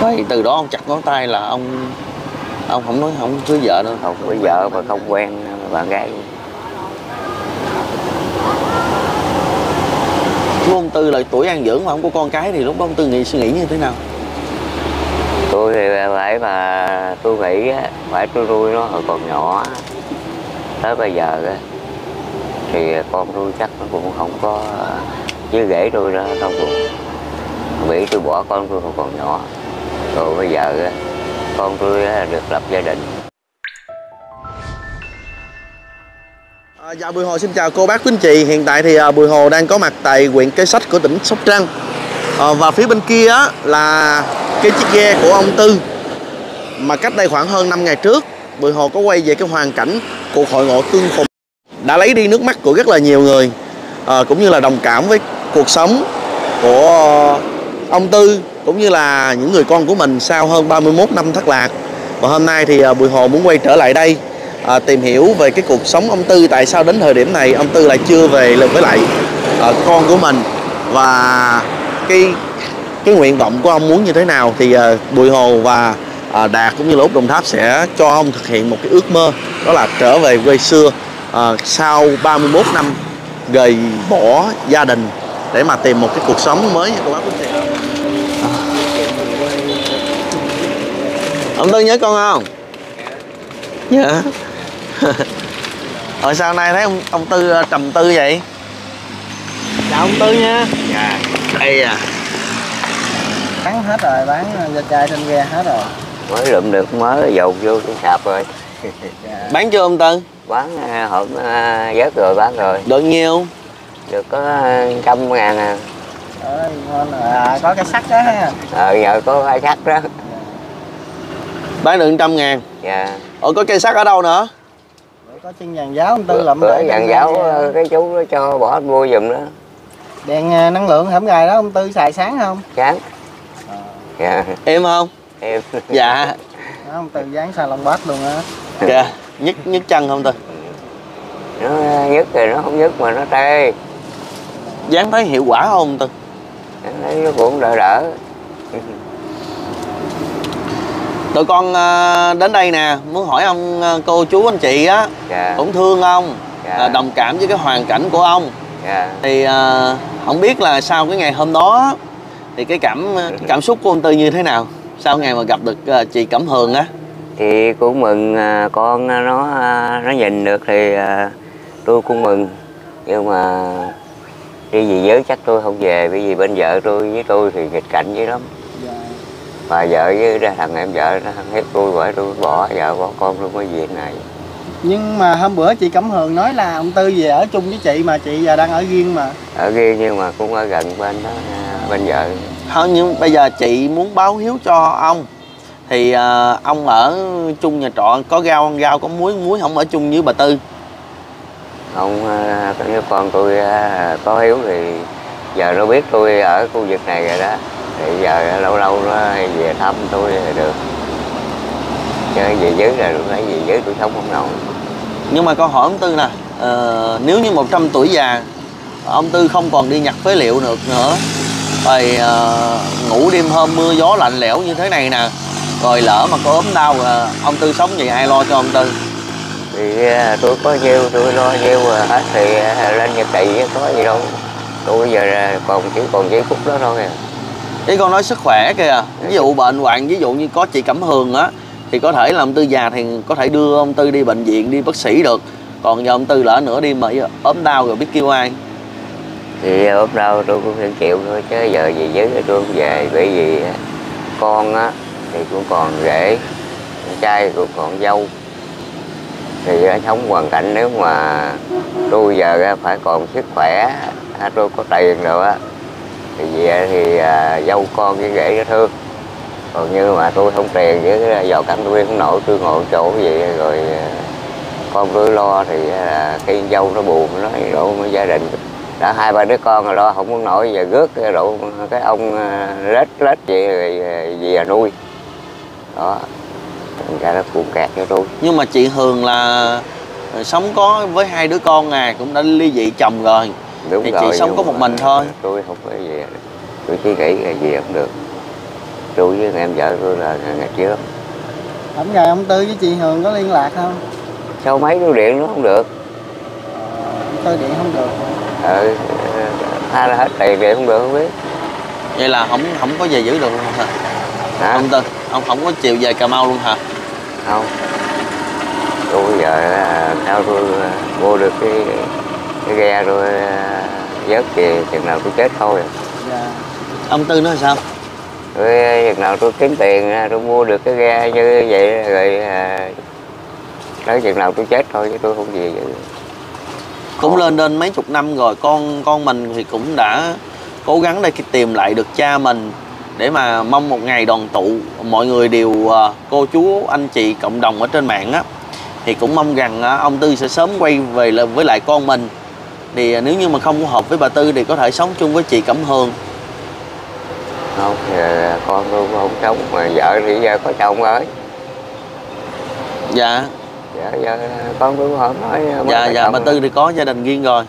Vậy từ đó ông chặt ngón tay là ông không nói không cưới vợ nữa? Không có vợ mà không quen bạn gái. Lúc ông Tư là tuổi an dưỡng mà không có con cái thì lúc đó ông Tư suy nghĩ như thế nào? Tôi thì phải mà tôi nghĩ phải tôi nuôi nó hồi còn nhỏ tới bây giờ thì con tôi chắc nó cũng không có với rể tôi đó không buồn. Bị tôi bỏ con tôi hồi còn nhỏ rồi bây giờ con tôi được lập gia đình. Dạ Bùi Hồ xin chào cô bác quý anh chị. Hiện tại thì Bùi Hồ đang có mặt tại huyện Kế Sách của tỉnh Sóc Trăng. Và phía bên kia là cái chiếc ghe của ông Tư mà cách đây khoảng hơn 5 ngày trước Bùi Hồ có quay về cái hoàn cảnh cuộc hội ngộ tương phùng đã lấy đi nước mắt của rất là nhiều người, cũng như là đồng cảm với cuộc sống của ông Tư cũng như là những người con của mình sau hơn 31 năm thất lạc. Và hôm nay thì Bùi Hồ muốn quay trở lại đây tìm hiểu về cái cuộc sống ông Tư, tại sao đến thời điểm này ông Tư lại chưa về với lại con của mình, và cái nguyện vọng của ông muốn như thế nào. Thì Bùi Hồ và Đạt cũng như là Út Đồng Tháp sẽ cho ông thực hiện một cái ước mơ, đó là trở về quê xưa sau 31 năm rời bỏ gia đình để mà tìm một cái cuộc sống mới nha cô bác quý chị. Ông Tư nhớ con không? Dạ. Rồi sao nay thấy ông Tư trầm tư vậy? Chào ông Tư nha. Dạ. Đây Bán hết rồi, bán da chai trên ghe hết rồi. Mới lượm được mới dầu vô cái sạp rồi. Bán chưa ông Tư? Bán hổm vớt rồi bán rồi. Được nhiêu? Được có 100.000 à. Ngon rồi. Có cái sắt đó ha. Giờ có hai sắt đó. Bán được 100.000. Dạ. Có cây sắt ở đâu nữa? Có chân vàng giáo ông Tư làm để vàng giáo cái chú nó cho bỏ mua giùm đó. Đèn năng lượng hổm gài đó ông Tư xài sáng không? Sáng. Dạ. Em không? Em. Dạ. Đó, ông Tư dán xà lông bát luôn á. Kìa, nhức chân không Tư? Nó nhức thì nó không nhức mà nó tê. Dán thấy hiệu quả không ông Tư? Thấy nó cũng đỡ đỡ. Tụi con đến đây nè, muốn hỏi ông cô chú anh chị á, Dạ. cũng thương ông, Dạ. đồng cảm với cái hoàn cảnh của ông. Dạ. Thì không biết là sau cái ngày hôm đó thì cái cảm xúc của ông Tư như thế nào sau ngày mà gặp được chị Cẩm Hường á? Thì cũng mừng con nó nhìn được thì tôi cũng mừng, nhưng mà đi về giới chắc tôi không về, bởi vì bên vợ tôi với tôi thì nghịch cảnh dữ lắm. Dạ. Bà vợ với thằng em vợ nó hiếp tôi, bởi tôi bỏ vợ bỏ con tôi mới về này. Nhưng mà hôm bữa chị Cẩm Hường nói là ông Tư về ở chung với chị mà chị giờ đang ở riêng mà. Ở riêng nhưng mà cũng ở gần bên đó, bên vợ. Không, nhưng bây giờ chị muốn báo hiếu cho ông thì ông ở chung nhà trọ có rau có muối không ở chung với bà Tư? Không, nếu con tôi có hiếu thì giờ nó biết tôi ở khu vực này rồi đó, thì giờ lâu lâu nó về thăm tôi thì được, chứ về dưới là được, thấy về dưới tôi sống không nổi. Nhưng mà con hỏi ông Tư nè, nếu như 100 tuổi già ông Tư không còn đi nhặt phế liệu được nữa, rồi ngủ đêm hôm mưa gió lạnh lẽo như thế này nè, rồi lỡ mà có ốm đau ông Tư sống vậy ai lo cho ông Tư? Thì tôi có nhiêu tôi lo nhiêu hết, thì lên Nhật Trị có gì đâu, tôi giờ còn giây phút đó thôi. Ý con nói sức khỏe kìa, ví dụ bệnh hoạn, ví dụ như có chị Cẩm Hường á thì có thể là ông Tư già thì có thể đưa ông Tư đi bệnh viện, đi bác sĩ được, còn giờ ông Tư lỡ nữa đi mà ốm đau rồi biết kêu ai? Thì ốm đau tôi cũng phải chịu thôi, chứ giờ về dưới tôi không về, bởi vì con á thì cũng còn rể, con trai cũng còn dâu, thì sống hoàn cảnh nếu mà tôi giờ phải còn sức khỏe, tôi có tiền rồi á thì về thì dâu con với rể nó thương, còn như mà tôi không tiền với vợ cảnh tôi không nổi, tôi ngồi chỗ vậy rồi con tôi lo thì khi dâu nó buồn nó nói độ gia đình đã 2-3 đứa con rồi lo không muốn nổi, giờ rước độ cái ông lết vậy rồi về nuôi đó, thành ra nó cuộn kẹt cho tôi. Nhưng mà chị Hường là sống có với 2 đứa con cũng đã ly dị chồng rồi. Đúng thì rồi, chị sống có một mình thôi. Tôi không phải về, tôi chỉ nghĩ là về không được. tôi với em vợ tôi là ngày trước. Hôm ngày ông Tư với chị Hường có liên lạc không? Sao mấy cái điện nó không được? Ông Tư điện không được. Tha là hết tiền điện không được không biết. Vậy là không có về giữ được luôn hả? Hả? Ông Tư, ông không có chịu về Cà Mau luôn hả? Không. Tôi bây giờ sao tôi mua được cái ghe rồi vớt về chừng nào tôi chết thôi. Dạ. Ông Tư nói sao? Rồi chừng nào tôi kiếm tiền ra tôi mua được cái ghe như vậy rồi tới chừng nào tôi chết thôi chứ tôi không về vậy. Cũng lên đến mấy chục năm rồi, con mình thì cũng đã cố gắng để tìm lại được cha mình, để mà mong một ngày đoàn tụ mọi người đều, cô chú anh chị cộng đồng ở trên mạng á, thì cũng mong rằng ông Tư sẽ sớm quay về với lại con mình. Thì nếu như mà không hợp với bà Tư thì có thể sống chung với chị Cẩm Hường. Không, con tôi không sống mà vợ thì giờ có chồng rồi. Dạ. Giờ con tôi không nói. Dạ bà Tư thì có gia đình riêng rồi.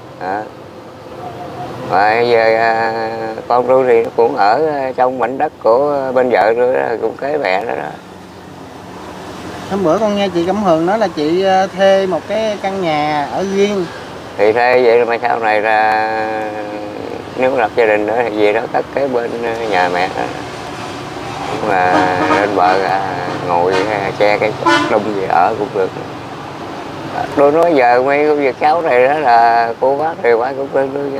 Và giờ con tôi thì cũng ở trong mảnh đất của bên vợ tôi đó, cũng kế mẹ đó. Hôm bữa con nghe chị Cẩm Hường nói là chị thuê một cái căn nhà ở riêng. Thì thế vậy mà sau này là nếu lập gia đình nữa thì về đó cất kế bên nhà mẹ đó. Nhưng mà lên bờ ngồi che cái lung gì ở cũng được. Tôi nói giờ mấy công việc cháu này đó là cô bác thì quá cũng lên tôi chứ.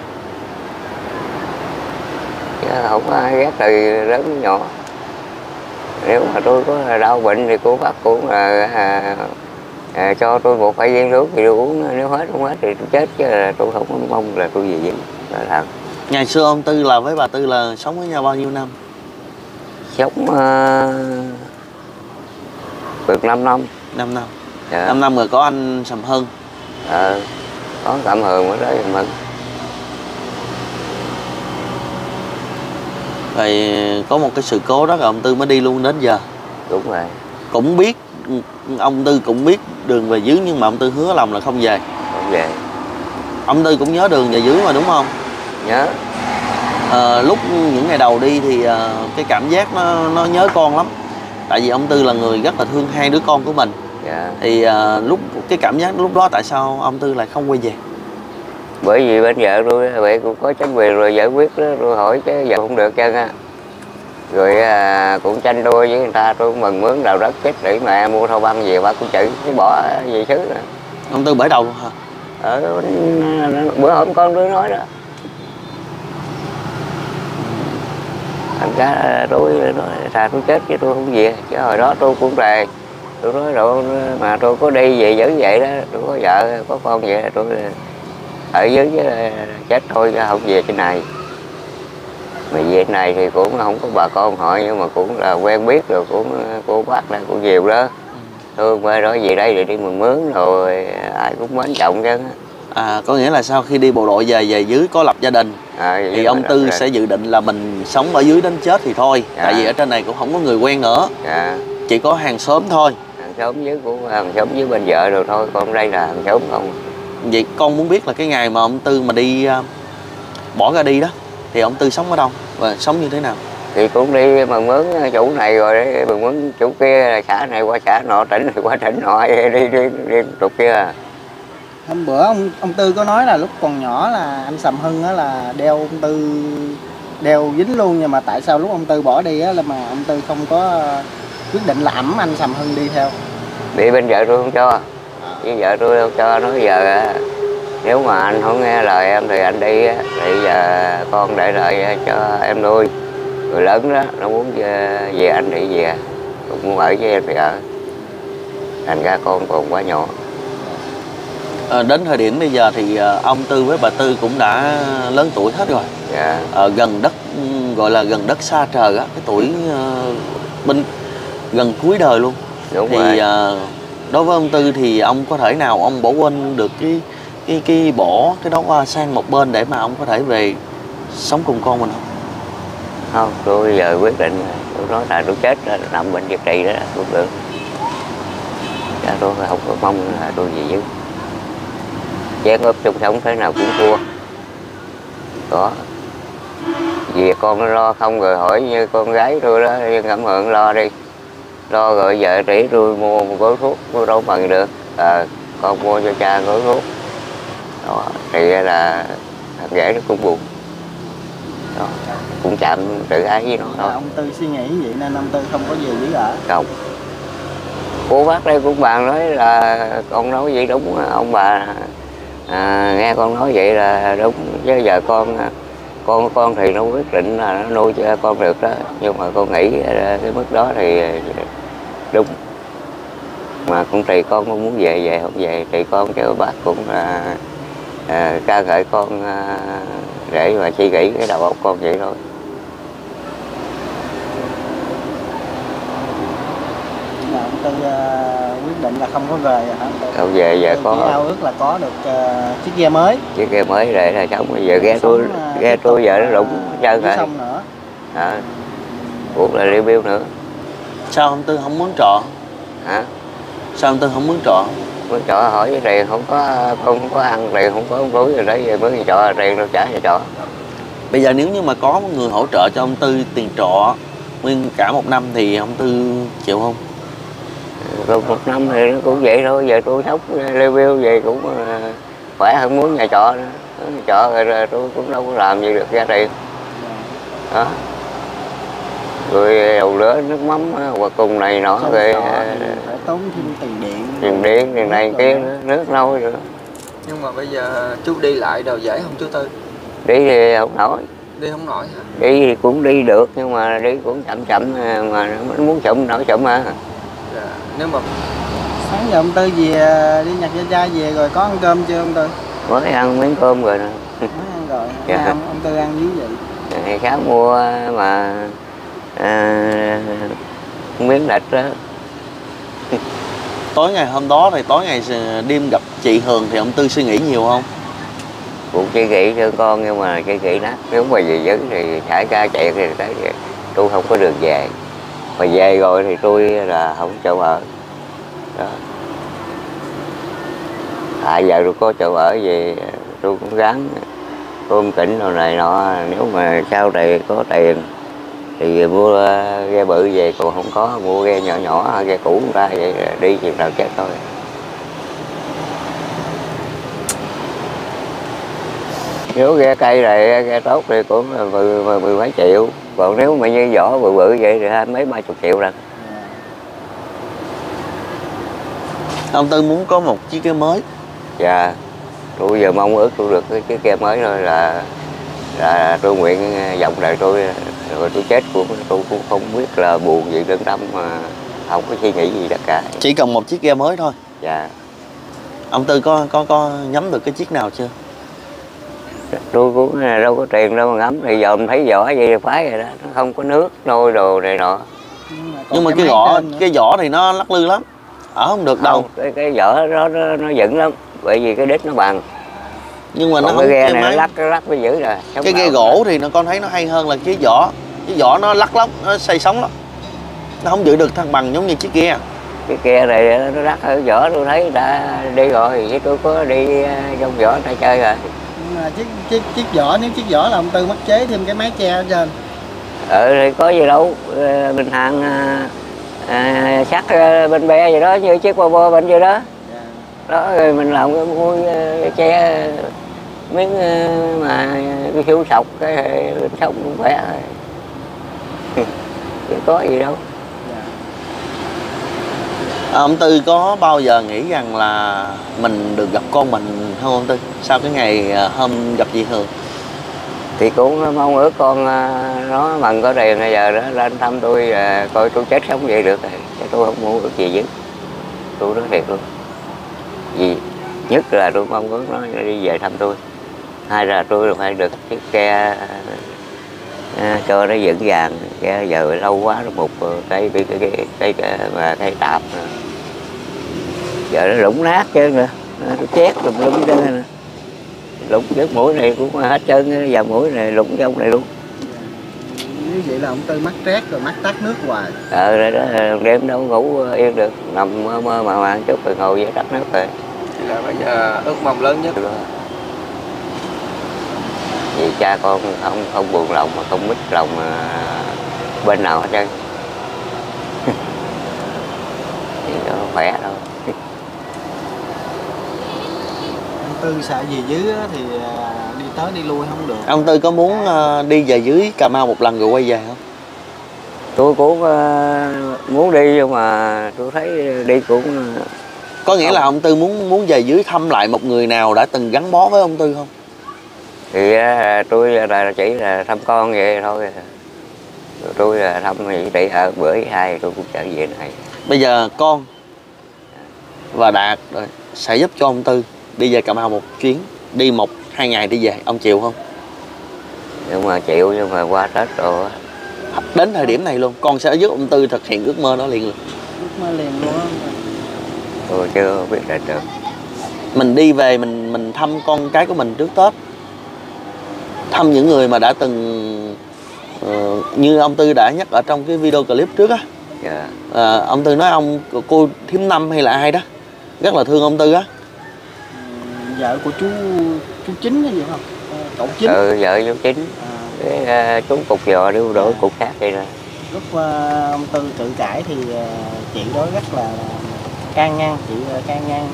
Chứ không có ai ghét từ lớn đến nhỏ. Nếu mà tôi có đau bệnh thì cô bác cũng là cho tôi một phải viên thuốc thì tôi uống, nếu hết không hết thì tôi chết, chứ là tôi không có mong là tôi về dính. Đó là Ngày xưa ông Tư là với bà Tư là sống với nhau bao nhiêu năm? sống được 5 năm. 5 năm. Dạ. 5 năm rồi có anh Sầm Hân. Có Cẩm Hường mới tới Sầm Hân. Rồi có một cái sự cố đó rồi ông Tư mới đi luôn đến giờ. Đúng rồi. Cũng biết, ông Tư cũng biết đường về dưới nhưng mà ông Tư hứa lòng là không về. Không về. Ông Tư cũng nhớ đường về dưới mà đúng không? Nhớ. Lúc những ngày đầu đi thì cái cảm giác nó nhớ con lắm. Tại vì ông Tư là người rất là thương hai đứa con của mình. Dạ. Thì lúc cái cảm giác lúc đó tại sao ông Tư lại không quay về? Bởi vì bên vợ tôi vậy cũng có chính quyền rồi giải quyết đó, tôi hỏi chứ giờ không được chân á. Rồi cũng tranh đua với người ta, tôi cũng mừng mướn đào đất chết để mà mua thau băng về ba cũng chữ cái bỏ về xứ rồi. Ông Tư bể đầu luôn hả? Bữa hôm con tôi nói đó. Thành ra tôi nói thà tôi chết chứ tôi không về. Chứ hồi đó tôi cũng về. Tôi nói rồi mà tôi có đi về vẫn vậy đó. Tôi có vợ, có con vậy tôi ở dưới chứ chết thôi chứ không về trên này. Mà về trên này thì cũng không có bà con hỏi nhưng mà cũng là quen biết rồi, cũng cô bác là cũng nhiều đó. Thương quê đó về đây rồi đi mừng mướn rồi ai cũng mến trọng chứ. Có nghĩa là sau khi đi bộ đội về dưới có lập gia đình thì ông Tư sẽ dự định là mình sống ở dưới đến chết thì thôi. Tại vì ở trên này cũng không có người quen nữa. Chỉ có hàng xóm thôi. Hàng xóm với của hàng xóm với bên vợ rồi thôi, còn đây là hàng xóm không. Vậy con muốn biết là cái ngày mà ông Tư mà đi bỏ ra đi đó thì ông Tư sống ở đâu và sống như thế nào? Thì cũng đi mừng mướn chủ này rồi đấy, mừng mướn chủ kia, xã này qua xã nọ, tỉnh này qua tỉnh nọ, đi trục kia. Hôm bữa ông Tư có nói là lúc còn nhỏ là anh Sầm Hân á là đeo ông Tư đeo dính luôn, nhưng mà tại sao lúc ông Tư bỏ đi á là mà ông Tư không có quyết định là ẵm anh Sầm Hân đi theo? Bị bên vợ tôi không cho, với vợ tôi không cho, nói giờ nếu mà anh không nghe lời em thì anh đi, thì giờ con để lại cho em nuôi. Người lớn đó nó muốn về anh thì về, cũng muốn ở với em thì ở. Thành ra con còn quá nhỏ. Đến thời điểm bây giờ thì ông Tư với bà Tư cũng đã lớn tuổi hết rồi. Dạ. Gần đất, gọi là gần đất xa trời á, cái tuổi bên gần cuối đời luôn. Đúng thì rồi. Đối với ông Tư thì ông có thể nào ông bỏ quên được cái bỏ cái đó qua sang một bên để mà ông có thể về sống cùng con mình không? Không, tôi giờ quyết định, tôi nói là tôi chết rồi, nằm bệnh việc trì đó cũng được. Dạ, tôi không có mong là tôi về dưới. Chén ướp chung sống thế nào cũng thua. Có. Vì con nó lo không rồi hỏi như con gái tôi đó, cảm ơn lo đi, lo rồi vợ chỉ tôi mua một gói thuốc tôi đâu bằng được, con mua cho cha gói thuốc đó, thì là thằng rể nó cũng buồn đó, cũng chạm tự ái với nó thôi. Ông Tư suy nghĩ vậy nên ông Tư không có về với vợ. Không, cô bác đây cũng bàn nói là con nói vậy đúng, ông bà nghe con nói vậy là đúng, chứ giờ con thì nó quyết định là nó nuôi cho con được đó, nhưng mà con nghĩ cái mức đó thì đúng, mà cũng tùy con muốn về không về tùy con, chứ bác cũng là ca ngợi con để mà suy nghĩ cái đầu óc con vậy thôi. Là ông Tư quyết định là không có về hả? Không về, giờ Tư có chỉ ao ước là có được chiếc ghe mới. chiếc ghe mới để là sống, giờ ghe tôi giờ nó rụng trơn rồi. Xong nữa. Cũng là review nữa. Sao ông Tư không muốn trọ? Hả? Sao ông Tư không muốn trọ? Muốn trọ hỏi với tiền không có, con không có ăn tiền, không có túi rồi đấy, giờ mới đi trọ tiền đâu trả cho trọ. Bây giờ nếu như mà có một người hỗ trợ cho ông Tư tiền trọ nguyên cả một năm thì ông Tư chịu không? Rồi một năm thì nó cũng vậy thôi, giờ tôi sống review về cũng khỏe hơn muốn nhà trọ nữa. Trọ rồi tôi cũng đâu có làm gì được ra tiền đó. Rồi đầu lửa nước mắm hoặc cùng này nọ rồi phải tốn thêm tiền điện tiền này kia nước nôi nữa. Nhưng mà bây giờ chú đi lại đâu dễ không chú Tư? Đi thì không nổi. Đi không nổi hả? Đi thì cũng đi được nhưng mà đi cũng chậm mà nó muốn chậm nổi chậm mà. Dạ. Nếu mà sáng giờ ông Tư về đi nhặt da trai về rồi có ăn cơm chưa ông Tư? Mới ăn miếng cơm rồi nè. Mới ăn rồi. Dạ. Ông Tư ăn dưới vậy? Ngày sáng mua mà miếng thịt đó. Tối ngày hôm đó thì tối ngày đêm gặp chị Hường thì ông Tư suy nghĩ nhiều không? Cũng suy nghĩ cho con nhưng mà suy nghĩ đó, nếu mà về dưới thì thả ra chạy thì tới tôi không có đường về, mà về rồi thì tôi là không chỗ ở đó. Giờ tôi có chỗ ở về tôi cũng gắng ôm tỉnh đồ này nọ, nếu mà sau này có tiền thì mua ghe bự về, còn không có mua ghe nhỏ nhỏ ghe cũ ra vậy đi chừng nào chết thôi. Nếu ghe cây này ghe tốt thì cũng mười mấy triệu, còn nếu mà như vỏ bự bự vậy thì hai mấy 30 triệu rồi. Ông Tư muốn có một chiếc ghe mới. Dạ, tôi giờ mong ước tôi được cái chiếc ghe mới thôi là tôi nguyện vọng đời tôi, rồi tôi chết tôi cũng không biết là buồn gì lương tâm mà không có suy nghĩ gì tất cả. Chỉ cần một chiếc ghe mới thôi. Dạ. Ông Tư có nhắm được cái chiếc nào chưa? Tôi cũng đâu có tiền đâu mà ngắm, thì giờ mình thấy vỏ vậy thì phái rồi đó, nó không có nước nôi đồ này nọ. Nhưng mà cái vỏ thì nó lắc lư lắm, ở không được đâu. Cái vỏ đó nó dựng lắm, bởi vì cái đít nó bằng. Nhưng mà còn nó cái ghe này nó lắc mới dữ rồi. Cái ghe gỗ thì con thấy nó hay hơn là cái vỏ nó lắc lắm, nó xây sóng lắm, nó không giữ được thăng bằng giống như chiếc ghe. Cái ghe này nó lắc ở vỏ, tôi thấy đã đi rồi chứ tôi có đi trong vỏ ta chơi rồi. Nhưng mà chiếc vỏ, nếu chiếc vỏ là ông Tư mất chế thêm cái mái che ở trên. Thì có gì đâu, bình hàng sắt bên bè vậy đó, như chiếc bo bên vậy đó. Đó rồi mình làm cái mũi che miếng mà cái khiếu sọc cái sống cũng khỏe rồi. Chứ có gì đâu. Ông Tư có bao giờ nghĩ rằng là mình được gặp con mình không ông Tư? Sau cái ngày hôm gặp chị Hường thì cũng mong ước con nó bằng có tiền bây giờ đó lên thăm tôi, coi tôi chết sống vậy được rồi, chứ tôi không muốn ước gì chứ. Tôi nói thiệt luôn. Vì nhất là tôi mong ước nó đi về thăm tôi, hai là tôi phải được chiếc xe cho nó vững vàng. Xe giờ lâu quá nó mục cây tạp nữa. Giờ nó rụng nát chứ nữa, nó chét tùm lum chứ nữa. Lụng cái mũi này cũng hết trơn, vào mũi này lụng trong này luôn. Như vậy là ông Tư mắc stress rồi mắc tắt nước hoài. Rồi đó, đêm đâu ngủ yên được, nằm mơ màng chút rồi ngồi với tắt nước rồi. là bây giờ ước mong lớn nhất. Vì cha con không buồn lòng mà không mít lòng bên nào hết trơn. Thì nó khỏe thôi. Ông Tư sợ gì dưới á thì đi tới đi lui không được. Ông Tư có muốn đi về dưới Cà Mau một lần rồi quay về không? Tôi cũng muốn đi nhưng mà tôi thấy đi cũng Có nghĩa là ông Tư muốn về dưới thăm lại một người nào đã từng gắn bó với ông Tư không? thì tôi là chỉ là thăm con vậy thôi. Tôi là thăm chị tỷ ở bữa thứ hai tôi cũng trở về này. Bây giờ con và Đạt rồi sẽ giúp cho ông Tư đi về Cà Mau một chuyến, đi 1-2 ngày đi về, ông chịu không? Nhưng mà chịu, nhưng mà qua Tết rồi á. Đến thời điểm này luôn, con sẽ giúp ông Tư thực hiện ước mơ đó liền luôn. Ước mơ liền luôn á. Tôi chưa biết là được. Mình đi về mình thăm con cái của mình trước Tết, thăm những người mà đã từng như ông Tư đã nhắc ở trong cái video clip trước á. Dạ. Ông Tư nói ông cô thím Năm hay là ai đó rất là thương ông Tư á. Vợ của chú Chính hay gì không? Cậu Chính. Vợ chú Chính. Cái chú cục giò đi đổi cục khác vậy nè. Lúc ông Tư tự cãi thì chị đó rất là can ngăn, chị can ngăn.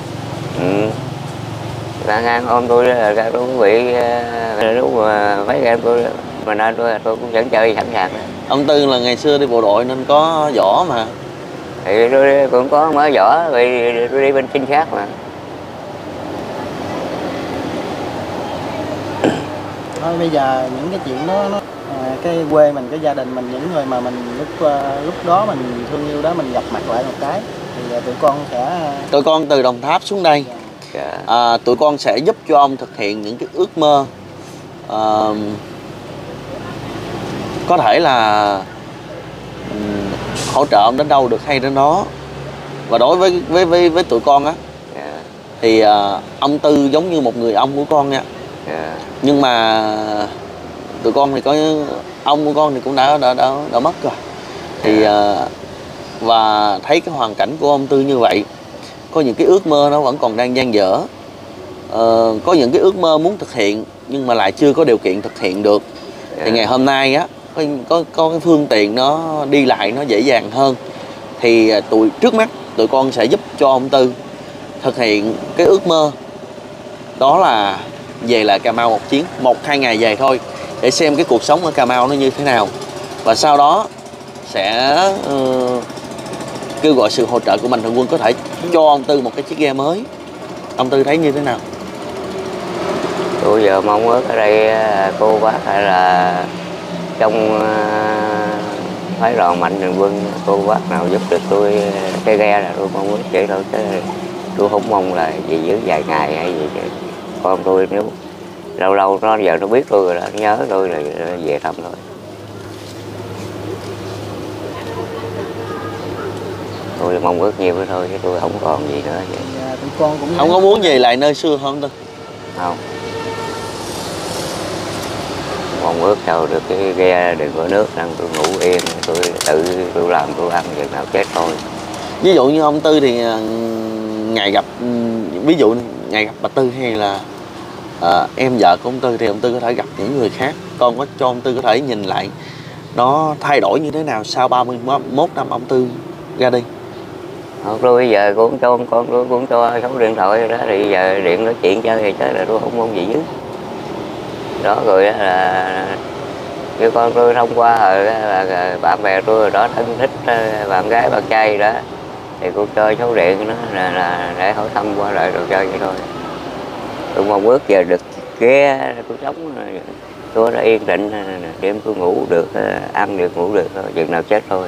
Can ngăn ôm tôi ra tôi cũng bị lúc mà mấy em tôi mà nên tôi cũng vẫn chơi sẵn sàng. Ông Tư là ngày xưa đi bộ đội nên có võ mà. Thì tôi cũng có mới võ vì tôi đi bên trinh sát mà. Thôi bây giờ những cái chuyện đó nó cái quê mình, cái gia đình mình, những người mà mình lúc đó mình thương yêu đó mình gặp mặt lại một cái thì tụi con sẽ Tụi con từ Đồng Tháp xuống đây. Tụi con sẽ giúp cho ông thực hiện những cái ước mơ, có thể là hỗ trợ ông đến đâu được hay đến đó. Và đối với tụi con á, thì ông Tư giống như một người ông của con nha. Nhưng mà tụi con thì có ông của con thì cũng đã mất rồi. Thì và thấy cái hoàn cảnh của ông Tư như vậy, có những cái ước mơ nó vẫn còn đang dang dở, có những cái ước mơ muốn thực hiện nhưng mà lại chưa có điều kiện thực hiện được. Thì ngày hôm nay á có cái phương tiện nó đi lại nó dễ dàng hơn, thì trước mắt tụi con sẽ giúp cho ông Tư thực hiện cái ước mơ đó là về lại Cà Mau một chuyến, 1-2 ngày về thôi, để xem cái cuộc sống ở Cà Mau nó như thế nào. Và sau đó sẽ kêu gọi sự hỗ trợ của Mạnh Thường Quân, có thể cho ông Tư một cái chiếc ghe mới. Ông Tư thấy như thế nào? Tôi giờ mong ước ở đây cô bác hay là trong phái đoàn Mạnh Thường Quân, cô bác nào giúp được tôi cái ghe là tôi mong ước vậy thôi, chứ tôi không mong là gì giữ vài ngày hay gì. Con tôi nếu lâu lâu nó giờ nó biết tôi rồi đó, nó nhớ tôi là về thăm thôi. Tôi mong ước nhiều đó thôi chứ tôi không còn gì nữa vậy. Tụi con cũng Không có muốn về lại nơi xưa không Tư? Không. Mong ước sao được cái ghe đừng có nước năng tôi ngủ yên, tôi tự tôi làm tôi ăn chừng nào chết thôi. Ví dụ như ông Tư thì ngày gặp, ví dụ ngày gặp bà Tư hay là em vợ của ông Tư, thì ông Tư có thể gặp những người khác. Con có cho ông Tư có thể nhìn lại nó thay đổi như thế nào sau 31 năm ông Tư ra đi? Tôi bây giờ cũng cho con tôi cũng cho số điện thoại đó, thì giờ điện nói chuyện chơi thì chơi là tôi không mong gì chứ. Đó rồi là như con tôi thông qua rồi là bạn bè tôi rồi đó, thân thích bạn gái bạn trai đó, thì cũng chơi số điện đó là để hỏi thăm qua lại rồi chơi vậy thôi. Tôi mong ước giờ được ghé tôi sống tôi đã yên định, đêm tôi ngủ được, ăn được ngủ được thôi, chừng nào chết thôi.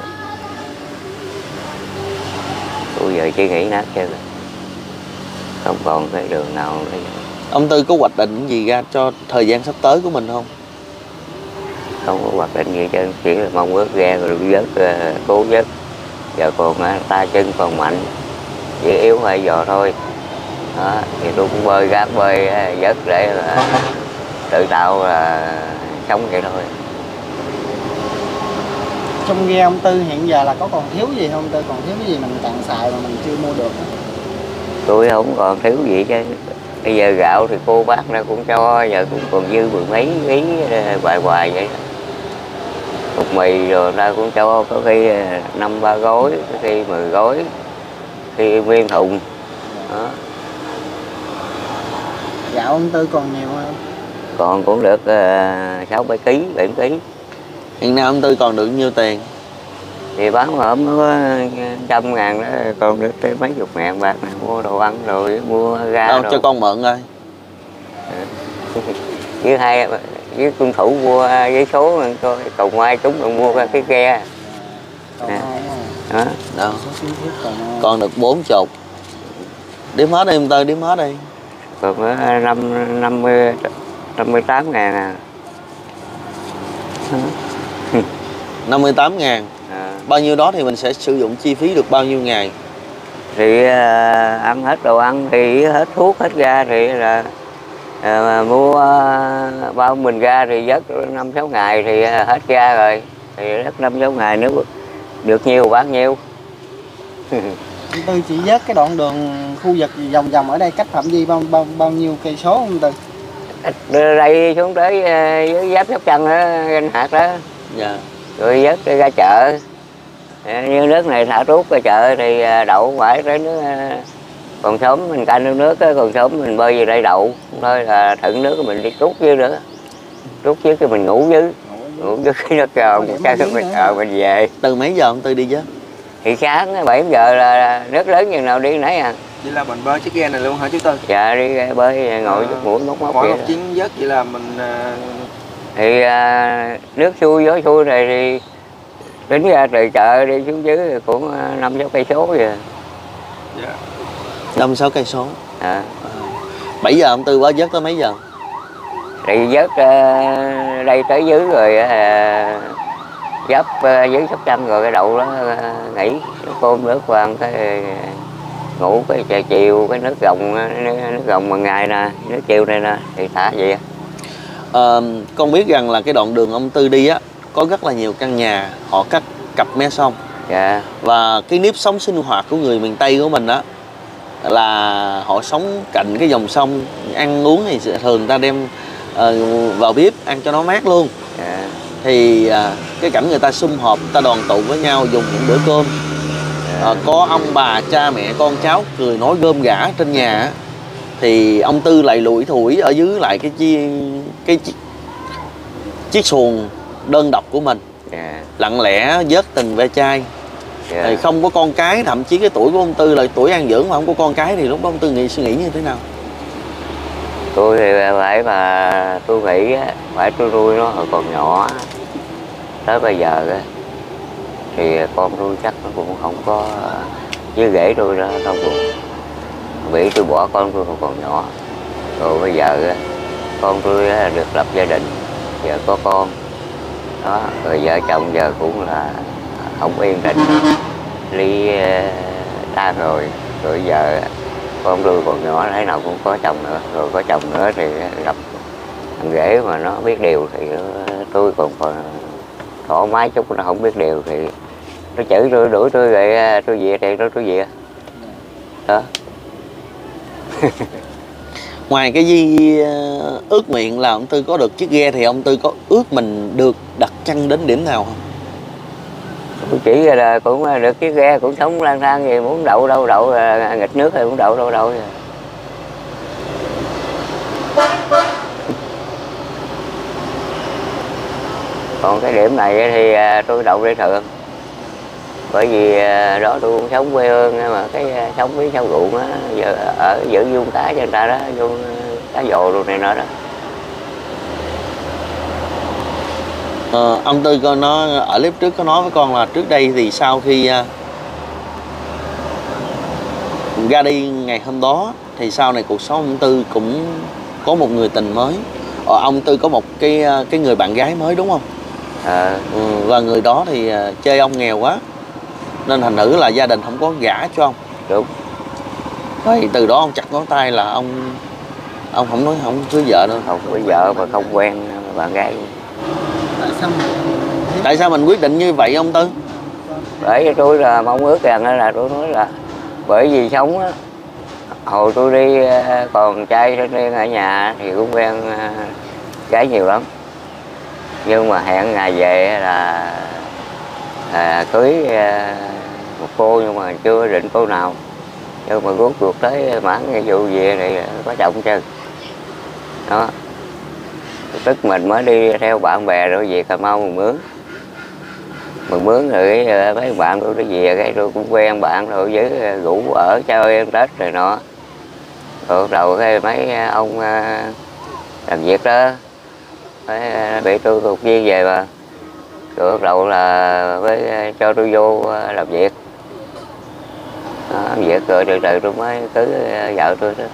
Tôi giờ chỉ nghĩ nát chơi rồi, không còn cái đường nào nữa. Ông Tư có hoạch định gì ra cho thời gian sắp tới của mình không? Không có hoạch định gì chứ, chỉ là mong ước ra rồi vớt, cố vớt. Giờ còn tay chân còn mạnh, chỉ yếu hay giờ thôi. Đó, thì tôi cũng bơi gác bơi vớt để tự tạo là sống vậy thôi. Trong ghe ông Tư hiện giờ là có còn thiếu gì không Tư? Còn thiếu cái gì mình tàn xài mà mình chưa mua được? Tôi không còn thiếu gì chứ. Bây giờ gạo thì cô bác nó cũng cho, giờ cũng còn dư mười mấy ký hoài hoài vậy. Bột mì rồi ta cũng cho, có khi 5-3 gói, có khi 10 gói, khi nguyên thùng. Đó. Gạo ông Tư còn nhiều không? Còn cũng được 6-7 ký, 7 ký. Hiện nay ông Tư còn được nhiêu tiền? Thì bán hổm nó có 100.000 đó, còn được tới mấy chục ngàn bạc này, mua đồ ăn rồi mua ga. Đâu, cho con mượn coi. với tuân thủ mua giấy số coi, cầu mai chúng rồi mua cái ghe. Còn Nè. ai Đó. Đâu. số xíu xíu còn ai? Còn được 40. Đếm hết đi ông Tư, đếm hết đi. Còn có 58.000 à. 58.000. À. Bao nhiêu đó thì mình sẽ sử dụng chi phí được bao nhiêu ngày? Thì ăn hết đồ ăn thì hết thuốc hết ga thì là mua bao mình ga thì dứt 5-6 ngày thì hết ga rồi, thì rất 5-6 ngày nếu được nhiều bán nhiêu. Ông Tư chỉ vớt cái đoạn đường khu vực vòng vòng ở đây cách phạm vi bao nhiêu cây số ông Tư? Từ đây xuống tới dưới giáp Sóc Trăng đó, Gành Hạt đó, Dạ. rồi vớt ra chợ. Như nước này thả rút ra chợ thì đậu phải tới nước còn sớm mình canh nước á, còn sớm mình bơi về đây đậu thôi, là thận nước mình đi rút dưới nữa, rút dưới cái mình ngủ dưới cái nước rồi mình về. Từ mấy giờ ông Tư đi chứ? Thì sáng 7 giờ là nước lớn chừng nào đi nấy à. Vậy là mình bơi chiếc ghe này luôn hả chú Tư? Dạ đi bơi ngồi chút mũi móc móc Mỗi vậy một đó. chuyến vớt vậy là mình Thì nước xuôi gió xuôi này thì tính ra từ chợ đi xuống dưới cũng 5-6 cây số vậy. dạ. 5-6 cây số. À. 7 giờ ông Tư bơi vớt tới mấy giờ? Thì vớt đây tới dưới rồi giáp dưới Sóc Trăng rồi cái đậu đó nghỉ cơm nước khoan cái ngủ cái chiều cái nước gồng bằng ngày nè, nước chiều này nè thì thả vậy. Con biết rằng là cái đoạn đường ông Tư đi á có rất là nhiều căn nhà họ cắt cặp mé sông. Dạ. Và cái nếp sống sinh hoạt của người miền Tây của mình á là họ sống cạnh cái dòng sông, ăn uống thì thường ta đem vào bếp ăn cho nó mát luôn. Dạ. Thì cái cảnh người ta sum họp, người ta đoàn tụ với nhau dùng những bữa cơm. Có ông bà, cha mẹ, con cháu cười nói gom gã trên nhà á, thì ông Tư lại lủi thủi ở dưới lại chiếc xuồng đơn độc của mình. Yeah. Lặng lẽ vớt từng ve chai. Yeah. Thì không có con cái, thậm chí cái tuổi của ông Tư là tuổi an dưỡng mà không có con cái thì lúc đó ông Tư suy nghĩ như thế nào? Tôi thì phải mà tôi nghĩ phải tôi nuôi nó hồi còn nhỏ tới bây giờ á thì con tôi chắc nó cũng không có với rể tôi đó không buồn, bị tôi bỏ con tôi còn nhỏ. Rồi bây giờ con tôi được lập gia đình, giờ có con đó, rồi vợ chồng giờ cũng là không yên định, ly tan rồi giờ con tôi còn nhỏ thế nào cũng có chồng nữa, rồi có chồng nữa thì gặp thằng rể mà nó biết điều thì tôi còn thoải mái chút, nó không biết điều thì nó chửi tôi đuổi tôi rồi tôi về thì tôi về đó. Ngoài cái ước nguyện là ông Tư có được chiếc ghe thì ông Tư có ước mình được đặt chân đến điểm nào không? Tôi chỉ là cũng được chiếc ghe, cũng sống lang thang gì, muốn đậu đâu đậu, nghịch nước thì muốn đậu đâu đậu. Còn cái điểm này thì tôi đậu để thường, bởi vì đó tôi cũng sống quê hương mà cái sống với sau ruộng á, giờ ở giữ vuông cá cho người ta đó, vuông cá dồ đồ này nọ đó. Ông Tư con nó ở clip trước có nói với con là trước đây thì sau khi ra đi ngày hôm đó thì sau này cuộc sống ông Tư cũng có một người tình mới. Ông Tư có một cái người bạn gái mới đúng không? Và người đó thì chơi ông nghèo quá nên thành thử là gia đình không có gả cho ông. Đúng. Thì từ đó ông chặt ngón tay là ông không nói không cưới vợ nữa. Không cưới vợ mà không quen bạn gái. Tại sao mình quyết định như vậy ông Tư? Bởi vì tôi là mong ước rằng là tôi nói là bởi vì sống á, hồi tôi đi còn trai riêng ở nhà thì cũng quen gái nhiều lắm, nhưng mà hẹn ngày về là cưới một cô, nhưng mà chưa định cô nào, nhưng mà rốt cuộc tới mãn cái vụ về này có chồng chân đó. Tức mình mới đi theo bạn bè rồi về Cà Mau Mừng Mướn rồi mấy bạn tôi đi về, cái tôi cũng quen bạn rồi với rủ ở chơi ăn Tết rồi nọ. Rồi bắt đầu cái mấy ông làm việc đó bị tôi thuộc viên về mà, rồi bắt đầu là với cho tôi vô làm việc đó, làm việc rồi từ từ tôi mới cưới vợ tôi đó.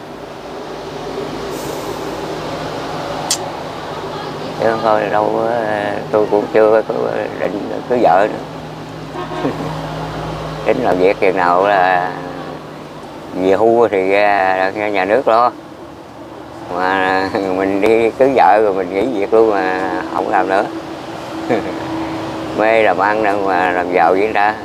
Chứ không thôi đâu tôi cũng chưa có định cưới vợ nữa. Tính làm việc chừng nào là về hưu thì ra nhà nước lo, mà mình đi cưới vợ rồi mình nghỉ việc luôn mà không làm nữa. Mê làm ăn đâu mà làm giàu với người ta.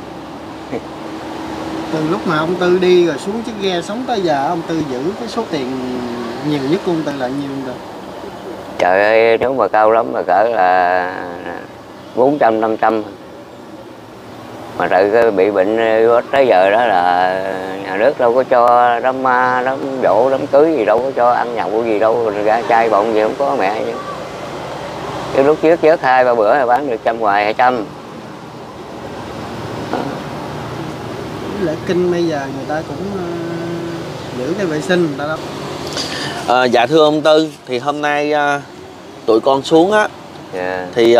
Từ lúc mà ông Tư đi rồi xuống chiếc ghe sống tới giờ, ông Tư giữ cái số tiền nhiều nhất của ông Tư là nhiêu rồi? Trời ơi, nếu mà cao lắm mà cỡ là 400-500. Mà từ cái bị bệnh tới giờ đó là nhà nước đâu có cho đám ma, đám dỗ, đám cưới gì, đâu có cho ăn nhậu gì đâu, ra chai bọng gì không có mẹ chứ. Chứ lúc trước vớt 2-3 bữa là bán được 100 ngoài 200. Lễ kinh bây giờ người ta cũng giữ cái vệ sinh người ta đó. Dạ thưa ông Tư, thì hôm nay tụi con xuống á, Yeah. thì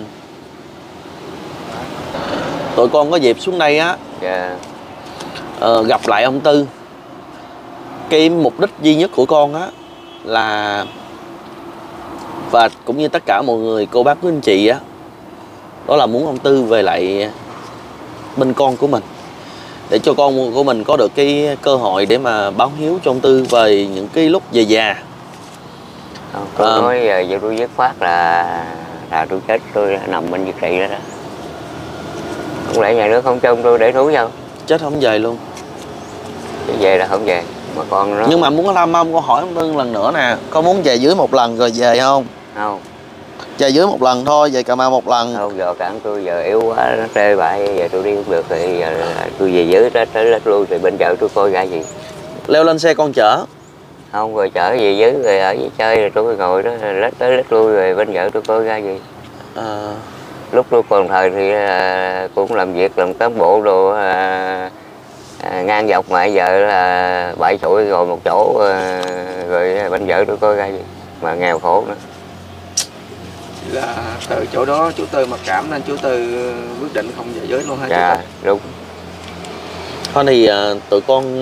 tụi con có dịp xuống đây á, Yeah. gặp lại ông Tư. Cái mục đích duy nhất của con á là, và cũng như tất cả mọi người, cô bác quý anh chị á, đó là muốn ông Tư về lại bên con của mình, để cho con của mình có được cái cơ hội để mà báo hiếu cho ông Tư về những cái lúc về già. Tôi nói giờ tôi dứt khoát là tôi chết, tôi nằm bên Việt Trị đó đó. Không lẽ nhà nước không cho tôi để núi đâu? Chết không về luôn. Chứ về là không về. Mà con nó... Nhưng mà muốn thăm ông, con hỏi ông Tư lần nữa nè, con muốn về dưới một lần rồi về không? Không. Về dưới một lần thôi, về Cà Mau một lần. Không, giờ cản tôi giờ yếu quá, nó trê bại, giờ tôi đi không được thì giờ tôi về dưới tới lết lui, thì bên chợ tôi coi ra gì. Leo lên xe con chở. Không, rồi chở về dưới rồi ở dưới chơi rồi tôi ngồi đó lết tới lết lui, rồi bên chợ tôi coi ra gì. Lúc tôi còn thời thì cũng làm việc làm cán bộ đồ ngang dọc, mà giờ là bãi sủi rồi một chỗ, rồi bên vợ tôi coi ra gì mà nghèo khổ nữa. Là từ chỗ đó chú Tư mặc cảm nên chú Tư quyết định không về giới luôn hả? Dạ đúng. Thôi thì tụi con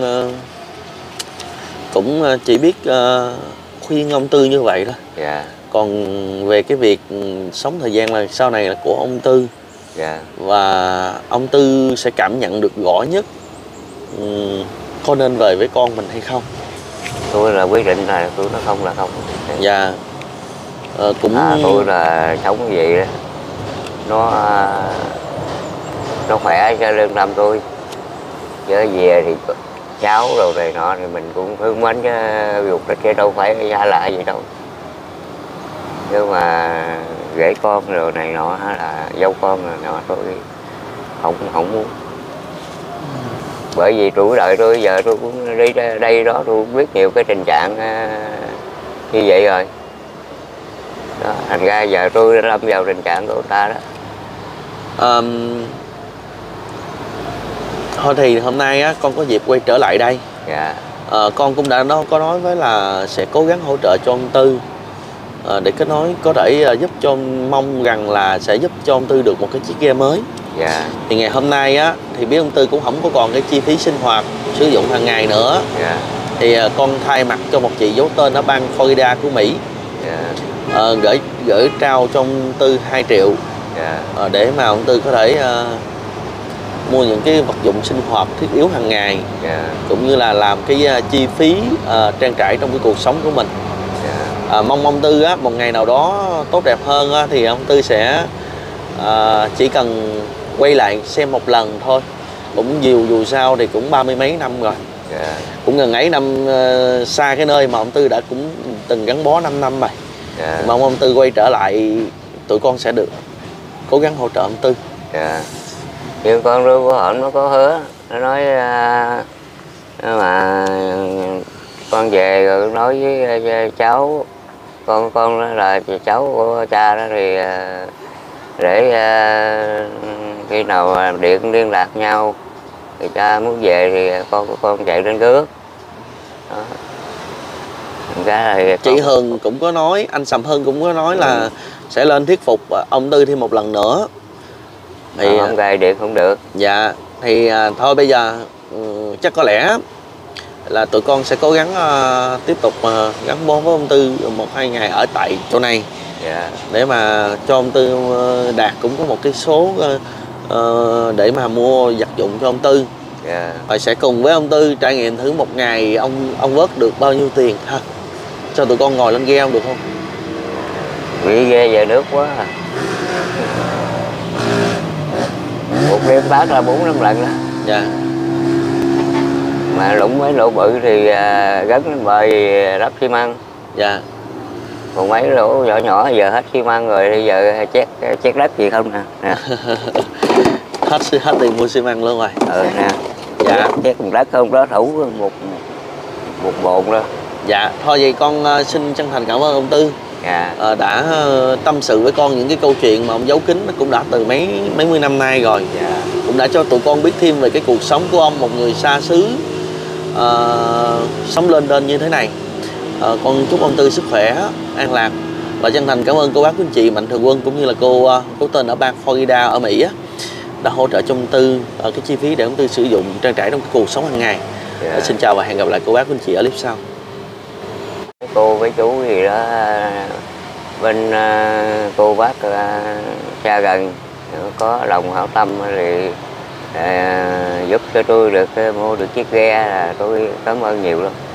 cũng chỉ biết khuyên ông Tư như vậy thôi. Dạ. Còn về cái việc sống thời gian là sau này là của ông Tư. Dạ. Và ông Tư sẽ cảm nhận được rõ nhất có nên về với con mình hay không. Tôi là quyết định là tôi nó không là không. Dạ. Cũng tôi là sống như vậy đó, nó khỏe cho lương tâm tôi, chứ về thì cháu rồi này nọ thì mình cũng thương mến chứ dục chứ đâu phải xa lạ gì đâu. Nhưng mà rể con rồi này nọ là dâu con rồi nọ tôi không muốn. Bởi vì tuổi đời tôi giờ tôi cũng đi đây đó, tôi cũng biết nhiều cái tình trạng như vậy rồi đó, thành ra giờ tôi lâm vào tình trạng của người ta đó. Thôi thì hôm nay á, con có dịp quay trở lại đây. Dạ. Con cũng đã có nói với là sẽ cố gắng hỗ trợ cho ông Tư, để kết nối có thể giúp cho, mong rằng là sẽ giúp cho ông Tư được một cái chiếc ghe mới. Dạ. Thì ngày hôm nay á, thì biết ông Tư cũng không có còn cái chi phí sinh hoạt sử dụng hàng ngày nữa. Dạ. Thì con thay mặt cho một chị giấu tên ở bang Florida của Mỹ. Dạ. Gửi trao cho ông Tư 2 triệu. Dạ. Để mà ông Tư có thể mua những cái vật dụng sinh hoạt thiết yếu hàng ngày. Yeah. Cũng như là làm cái chi phí trang trải trong cái cuộc sống của mình. Yeah. Mong ông Tư á, một ngày nào đó tốt đẹp hơn á, thì ông Tư sẽ chỉ cần quay lại xem một lần thôi. Cũng dù sao thì cũng 30 mấy năm rồi. Dạ. Cũng gần ấy năm, xa cái nơi mà ông Tư đã cũng từng gắn bó 5 năm rồi. Dạ. Mong ông Tư quay trở lại, tụi con sẽ được cố gắng hỗ trợ ông Tư. Dạ. Nhưng con Rưu của họ nó có hứa, nó nói mà con về rồi nói với cháu, con đó là cháu của cha đó, thì để khi nào điện liên lạc nhau thì cha muốn về thì con chạy lên rước. Chị Hường cũng có nói, anh Sầm Hưng cũng có nói là sẽ lên thuyết phục ông Tư thêm một lần nữa. Thì không gài điện không được. Dạ, thì thôi bây giờ chắc có lẽ là tụi con sẽ cố gắng tiếp tục gắn bó với ông Tư 1-2 ngày ở tại chỗ này. Dạ. Để mà cho ông Tư Đạt cũng có một cái số để mà mua vật dụng cho ông Tư. Dạ. Và sẽ cùng với ông Tư trải nghiệm thử một ngày ông vớt được bao nhiêu tiền ha. Cho tụi con ngồi lên ghe không được không? Bị ghe về nước quá à. Một đêm bác là 4-5 lần đó. Dạ. Mà lũng mấy lỗ bự thì gắn lên bờ đắp xi măng. Dạ. Còn mấy lỗ nhỏ nhỏ giờ hết xi măng rồi, bây giờ chét đất gì không nè. hết tiền mua xi măng luôn rồi. Nè. Dạ. Chét cùng đất không đó, thủ một bồn đó. Dạ, thôi vậy con xin chân thành cảm ơn ông Tư. Dạ. Đã tâm sự với con những cái câu chuyện mà ông giấu kín, nó cũng đã từ mấy mươi năm nay rồi. Dạ. Cũng đã cho tụi con biết thêm về cái cuộc sống của ông, một người xa xứ sống lên như thế này. Con chúc ông Tư sức khỏe, an lạc. Và chân thành cảm ơn cô bác quý anh chị Mạnh Thường Quân cũng như là cô tên ở bang Florida ở Mỹ đã hỗ trợ cho ông Tư cái chi phí để ông Tư sử dụng trang trải trong cái cuộc sống hàng ngày. Dạ. Xin chào và hẹn gặp lại cô bác quý anh chị ở clip sau. Cô với chú gì đó bên cô bác xa gần có lòng hảo tâm thì giúp cho tôi được mua được chiếc ghe, là tôi cảm ơn nhiều lắm.